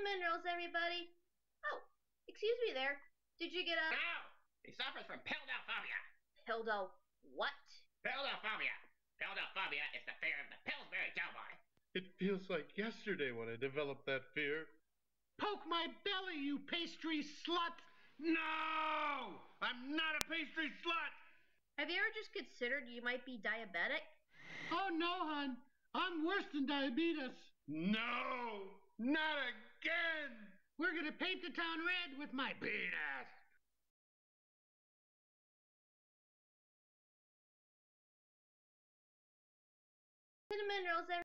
Cinnamon rolls, everybody. Oh, excuse me there. Did you get a... No! He suffers from Phildophobia. Pildo what? Phildophobia. Phildophobia is the fear of the Pillsbury Dough Boy. It feels like yesterday when I developed that fear. Poke my belly, you pastry slut! No! I'm not a pastry slut! Have you ever just considered you might be diabetic? Oh no, hon. I'm worse than diabetes. No! Not again! We're gonna paint the town red with my penis. Cinnamon rolls, everybody.